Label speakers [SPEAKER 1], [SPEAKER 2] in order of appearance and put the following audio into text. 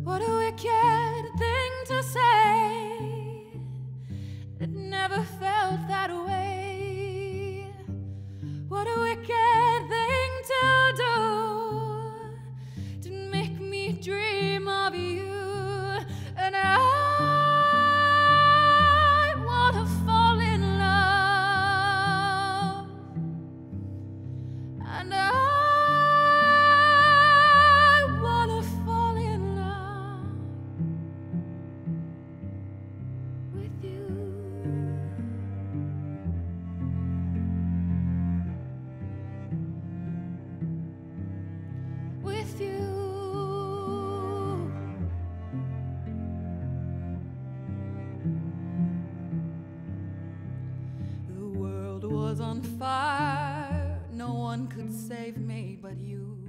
[SPEAKER 1] What a wicked thing to say. It never felt that way. What a wicked thing to do, to make me dream of you. And I wanna fall in love. And I wanna fall in love with you. With you. The world was on fire, no one could save me but you.